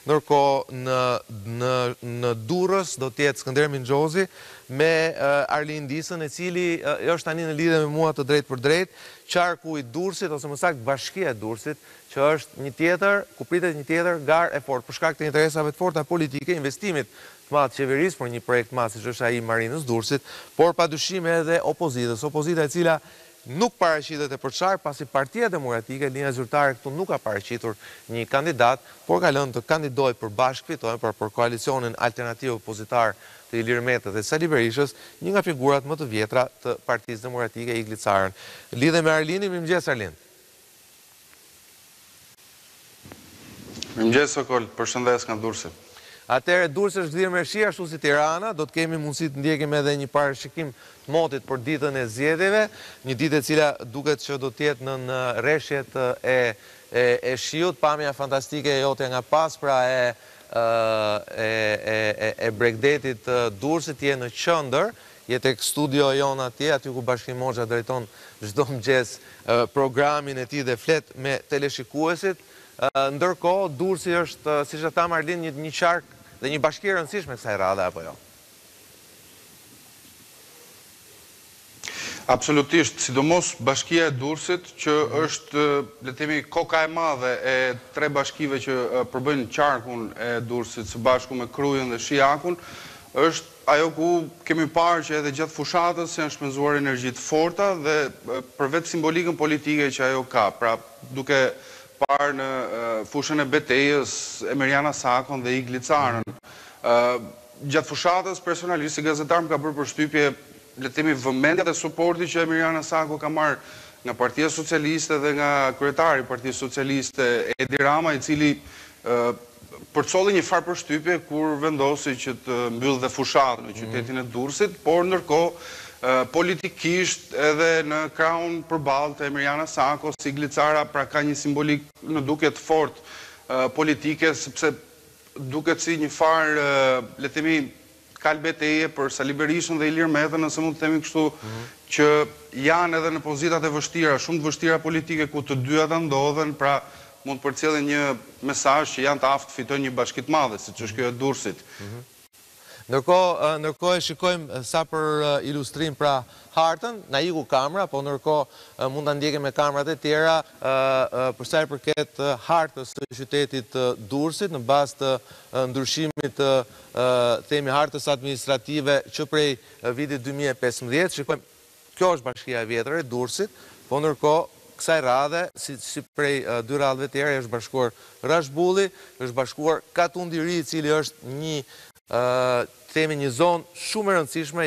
Ndërkohë në Durrës do të jetë Skënder Mingjozi me Arlin Disën, e cili është tani në lidhje me mua të drejtë për drejtë, qarku i Durrësit ose më saktë Bashkia e Durrësit, që është një tjetër, ku pritet një tjetër garë e fortë për shkak të interesave të forta politike, investimit të madh qeverisë për një projekt madh siç është ai i Marinës Durrësit, por padyshim edhe opozitës, opozita e cila nuk paraqitet e përçar, pasi Partia Demokratike, linja zyrtare këtu nuk ka paraqitur një kandidat, por ka lënë të kandidojë për bashkë fitojnë për koalicionin alternativ opozitar të Ilir Metës dhe Sali Berishës, një nga figurat më të vjetra të Partisë Demokratike Igli Carën. Lidhe me Arlinin, mirëmëngjes Arlin. Mirëmëngjes Sokol, përshëndes nga Durrësi. Atëherë Durrësi është lidhur me shi ashtu si Tirana, do të kemi mundësi të ndjekim edhe një parashikim të motit për ditën e zgjedhjeve, një ditë e cila duket që do të jetë në rreshjet e shiut, pamja fantastike jote nga Paspra e Bregdetit Durrësit je në qendër, je tek studio jon atje, aty ku Bashkim Moxha drejton çdo mëngjes programin e tij dhe flet me teleshikuesit. Ndërkohë, Durrësi është, siç e tha Arlin, një qark dhe një bashki e rëndësishme kësaj radhe, apo jo? Absolutisht, sidomos Bashkia e Durrësit, që është, le të themi, koka e madhe e tre bashkive që përbëjnë qarkun e Durrësit së bashku me Krujën dhe Shijakun, është ajo ku kemi parë që edhe gjatë fushatës janë shpenzuar energji të forta dhe për vetë simbolikën politike që ajo ka, pra duke parë në fushën e betejës Emiriana Sakon dhe Igli Carën. Gjatë fushatës, personalisht, si gazetar më ka bërë përshtypje, le të themi, vëmendje dhe suporti që Emiriana Sako ka marrë nga Partia Socialiste dhe nga kryetari i Partisë Socialiste Edi Rama, i cili përcolli një farë përshtypje kur vendosi që të mbyllë dhe fushatën në qytetin e Durrësit, por ndërkohë politikisht edhe në krahun përballë të Emiriana Sako, Igli Cara, pra ka një simbolik në duket fort politike, sepse duket si një farë, le të themi, kalbeteje për Sali Berishën dhe Ilir Metën, nëse mund të themi kështu, që janë edhe në pozitat e vështira, shumë të vështira politike, ku të dyja të ndodhen, pra mund të përcjellin një mesazh që janë të aftë fitojnë një bashki të madhe, siç është kjo e Durrësit. Ndërkohë e shikojmë sa për ilustrim pra hartën, na iku kamera, po ndërkohë mund ta ndjekim me kamerat e tjera për sa i përket hartës së qytetit Durrësit në bazë të ndryshimit të themi hartës administrative që prej vitit 2015. Shikojmë, kjo është bashkia e vjetër e Durrësit, po ndërkohë kësaj radhe, si prej dy radhëve tjera, është bashkuar Rashbulli, është bashkuar Katundiri, i cili është një themi një zonë shumë e rëndësishme,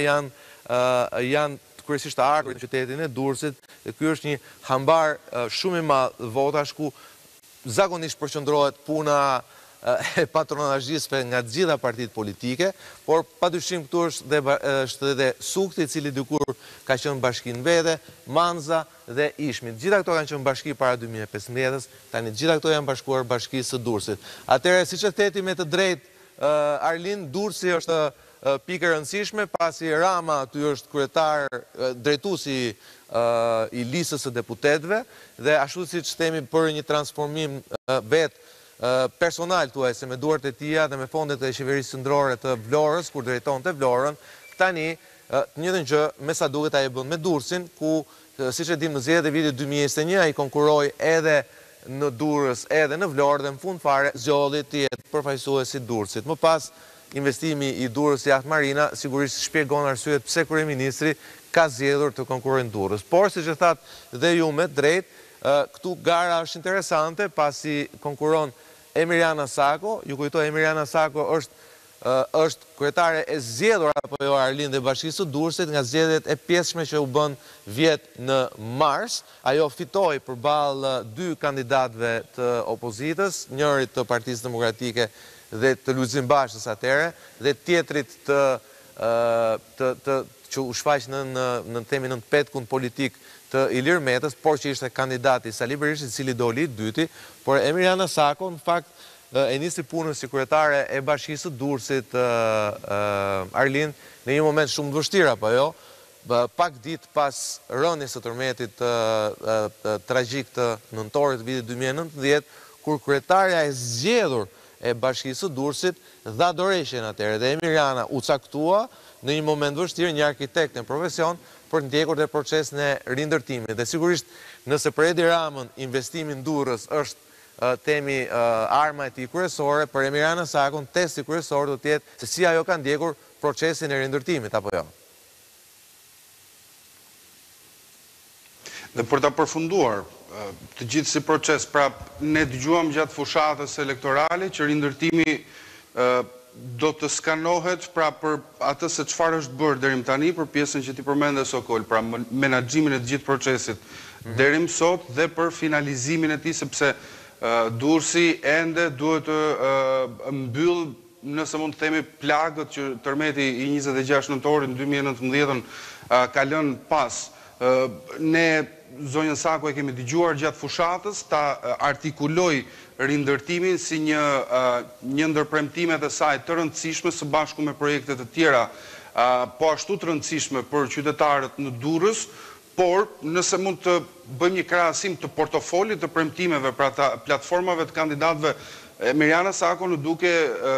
janë kryesisht të ardhurit në qytetin e Durrësit, dhe ky është një hambar shumë i madh votash ku zakonisht përqendrohet puna e patronazhistëve nga të gjitha partitë politike, por padyshim këtu është edhe Sukti, i cili dikur ka qenë bashki në vete, Manza dhe Ishmi. Gjitha këto kanë qenë bashki para 2015-s, tani gjitha këto janë bashkuar bashkisë së Durrësit. Atëherë, siç e theti me të drejtë Arlin, Durrësi është pikë e rëndësishme, pasi Rama aty është kryetar drejtuesi i listës së deputetëve dhe ashtu siç themi për një transformim vetë personal thuajse me duart e tija dhe me fondet e qeverisë qendrore të Vlorës, kur drejtonte Vlorën, tani të njëjtën gjë me sa duket ai bën me Durrësin, ku siç e dim në zgjedhjet e vitit 2021 ai konkuroi edhe në Durrës edhe në Vlorë dhe në fund fare zgjodhi të jetë përfaqësuesi i Durrësit. Më pas investimi i Durrës Yacht Marina sigurisht shpjegon arsyet pse kryeministri ka zgjedhur të konkurrojë në Durrës. Por siç e thatë dhe ju me drejt, këtu gara është interesante pasi konkuron Emiriana Sako, ju kujtoj Emiriana Sako është kryetare e zgjedhur apo jo Arlin dhe bashkisë së Durrësit nga zgjedhjet e pjesshme që u bën vjet në mars. Ajo fitoi përballë dy kandidatëve të opozitës, njërit të Partisë Demokratike dhe të Lulzim Bashës atëherë, dhe tjetrit që u shfaq në themin në petkun politik të Ilir Metës, por që ishte kandidati Sali Berishës, i cili doli i dyti, por Emiriana Sako në fakt e nisi punën si kryetare e bashkisë së Durrësit Arlin në një moment shumë të vështirë, apo jo? Pak ditë pas rënies së tërmetit tragjik të nëntorit vitit 2019, kur kryetarja e zgjedhur e Bashkisë së Durrësit dha dorëshjen atëherë dhe Emirana u caktua në një moment vështirë një arkitekt në profesion për ndjekur dhe procesin e rindërtimit. Dhe sigurisht nëse për Edi Ramën investimi në Durrës është temi arma e tij kryesore, për Emirana Sakun testi kryesor do të jetë se si ajo ka ndjekur procesin e rindërtimit apo jo. Dhe për ta përfunduar të gjithë si proces, pra ne dëgjuam gjatë fushatës elektorale që rindërtimi do të skanohet pra për atë se çfarë është bërë deri më tani për pjesën që ti përmende Sokol, pra menaxhimin e të gjithë procesit deri më sot dhe për finalizimin e tij sepse Durrësi ende duhet të mbyll, nëse mund të themi, plagët që tërmeti i 26 nëntorit në 2019 ka lënë pas. Ne zonjën Saku e kemi dëgjuar gjatë fushatës ta artikuloj rindërtimin si një ndër premtimet e saj të rëndësishme së bashku me projekte të tjera, po ashtu të rëndësishme për qytetarët në Durrës, por nëse mund të bëjmë një krahasim të portofolit të premtimeve, pra të platformave të kandidatëve, Emirana Sako në duke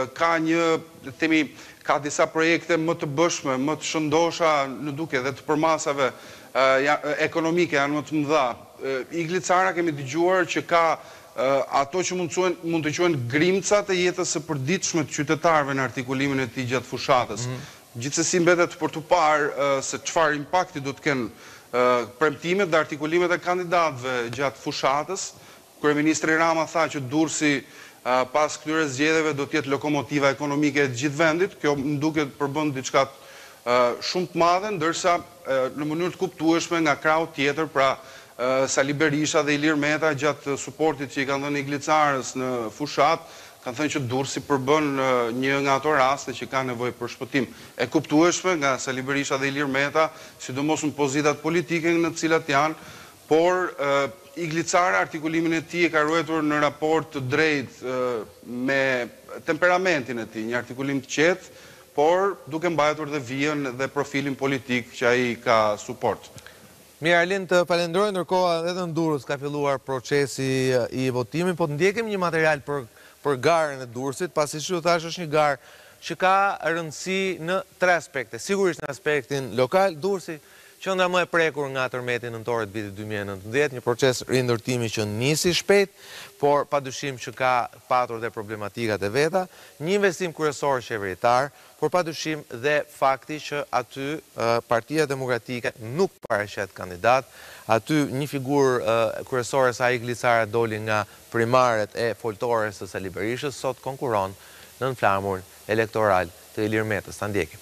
ka disa projekte më të bëshme, më të shëndosha në duke dhe të përmasave ekonomike janë më të mëdha. Iglicara kemi dëgjuar që ka ato që mund të quhen grimcat e jetës së përditshme të qytetarëve në artikulimin e tij gjatë fushatës. Gjithsesi mbetet për të parë se çfarë impakti do të kenë premtimet dhe artikulimet e kandidatëve gjatë fushatës. Kryeministri Rama tha që Durrësi pas këtyre zgjedhjeve do të jetë lokomotiva ekonomike e gjithë vendit. Kjo më duket përbën diçka shumë të madhe, ndërsa në mënyrë të kuptueshme nga krau tjetër, pra Sali Berisha dhe Ilir Meta gjatë suportit që i kanë dhënë Iglicarës në fushat, kanë thënë që Durrësi përbën një nga ato raste që ka nevojë për shpëtim. E kuptueshme nga Sali Berisha dhe Ilir Meta, sidomos në pozitat politike në të cilat janë, por Iglicara artikulimin e tij e ka ruetur në raport të drejtë me temperamentin e tij, një artikulim të qetë, por duke mbajtur dhe vijën dhe profilin politik që ai ka suport. Mirë, Arlin, të falenderoj, ndërkohë edhe në Durrës ka filluar procesi i votimit, po të ndjekim një material për garën e Durrësit, pasi që thash është një garë që ka rëndësi në tre aspekte. Sigurisht në aspektin lokal, Durrësi qendra më e prekur nga tërmeti nëntor të vitit 2019, një proces rindërtimi që nisi shpejt, por padyshim që ka patur dhe problematikat e veta, një investim kryesor qeveritar, por padyshim dhe fakti që aty Partia Demokratike nuk paraqet kandidat, aty një figurë kryesore sa Iglicara doli nga primaret e foltores së Sali Berishës, sot konkuron në flamurin elektoral të Ilir Metës. Ta ndjekim.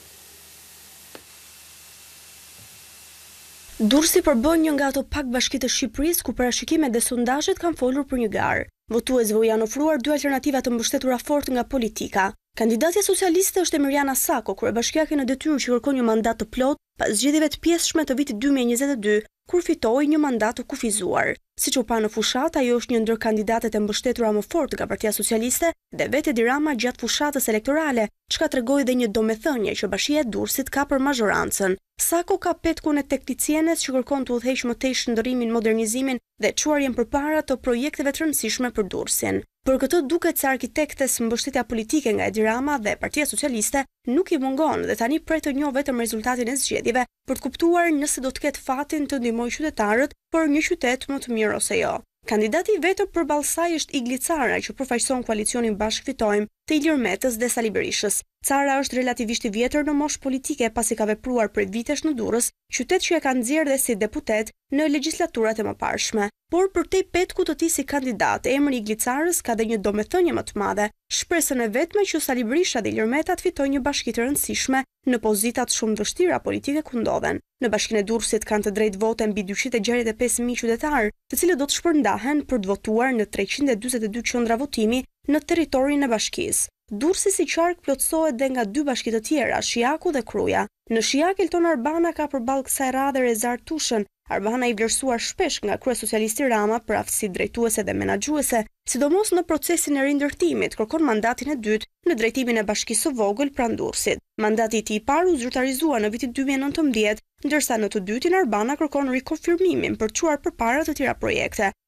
Durrësi përbën një nga ato pak bashkitë të Shqipërisë ku parashikimet dhe sondazhet kanë folur për një garë. Votuesve u janë ofruar dy alternativa të mbështetura fort nga politika. Kandidatja socialiste është Emirana Sako, kryebashkiake në detyrë që kërkon një mandat të plot pas zgjedhjeve të pjesshme të vitit 2022, kur fitoi një mandat të kufizuar. Siç u pa në fushat, ajo është një ndër kandidatet e mbështetura më fort nga Partia Socialiste dhe vetë Edi Rama gjatë fushatës elektorale, çka tregoi dhe një domethënie që Bashkia e Durrësit ka për mazhorancën. Sako ka petkun e teknicienes që kërkon të udhëheqë më tej shndërrimin, modernizimin dhe çuarjen përpara të projekteve të rëndësishme për Durrësin. Për këtë duket se arkitektes mbështetja politike nga Edi Rama dhe Partia Socialiste nuk i mungon dhe tani pret të njohë vetëm rezultatin e zgjedhjeve për të kuptuar nëse do të ketë fatin të ndihmojë qytetarët për një qytet më të mirë ose jo. Kandidati i vetëm përballë saj është Iglicara, që përfaqëson koalicionin Bashkë Fitojmë të Ilir Metës dhe Sali Berishës. Cara është relativisht i vjetër në moshë politike pasi ka vepruar prej vitesh në Durrës, qytet që e ka nxjerrë dhe si deputet në legjislaturat e mëparshme. Por përtej petkut të tij si kandidat, emri i Iglicarës ka dhe një domethënie më të madhe, shpresën e vetme që Sali Berisha dhe Ilir Meta të fitojnë një bashki të rëndësishme në pozitat shumë të vështira politike ku ndodhen. Në Bashkinë e Durrësit kanë të drejtë vote mbi 265.000 qytetarë, të cilët do të shpërndahen për të votuar në 342 qendra votimi në territorin e bashkisë. Durrësi si qark plotësohet dhe nga dy bashki të tjera, Shiaku dhe Kruja. Në Shiak Elton Arbana ka përballë kësaj radhe Rezar Tushën. Arbana i vlerësuar shpesh nga kryesocialisti Rama për aftësi drejtuese dhe menaxhuese, sidomos në procesin e rindërtimit, kërkon mandatin e dytë në drejtimin e bashkisë së vogël pranë Durrësit. Mandati i tij i parë u zyrtarizua në vitin 2019, ndërsa në të dytin Arbana kërkon rikonfirmimin për çuar përpara të tjera projekte.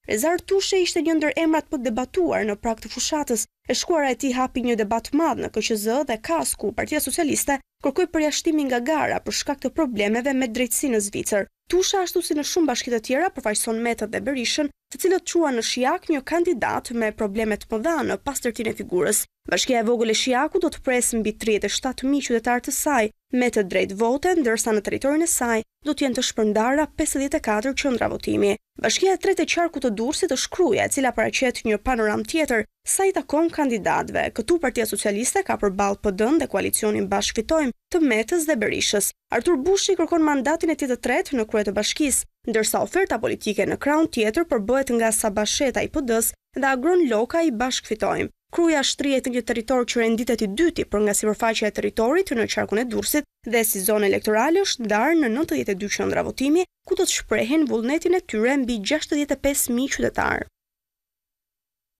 Rezar Tushe ishte një ndër emrat për debatuar në prag të fushatës. E shkuara e tij hapi një debat madh në KQZ dhe KAS ku Partia Socialiste kërkoi përjashtimin nga gara për shkak të problemeve me drejtësinë në Zvicër. Tusha, ashtu si në shumë bashki të tjera, përfaqëson Metët dhe Berishën, të cilët quan në Shijak një kandidat me probleme të mëdha në pastërtinë e figurës. Bashkia e vogël e Shijakut do të presë mbi 37.000 qytetarë të saj me të drejtë vote, ndërsa në territorin e saj do të jenë të shpërndara 54 qendra votimi. Bashkia e tretë e qarkut të Durrësit është Kruja, e cila paraqet një panoram tjetër sa i takon kandidatëve. Këtu Partia Socialiste ka përballë PD-n dhe koalicionin Bashkë Fitojmë të Metës dhe Berishës. Artur Bushi kërkon mandatin e tij të tretë në krye të bashkisë, ndërsa oferta politike në krahun tjetër përbëhet nga Sabasheta i PD-s dhe Agron Loka i Bashkë Fitojmë. Kruja shtrihet në një territor që renditet i dyti për nga sipërfaqja e territorit në qarkun e Durrësit dhe si zonë elektorale është ndarë në 92 qendra votimi, ku do të shprehen vullnetin e tyre mbi 65.000 qytetarë.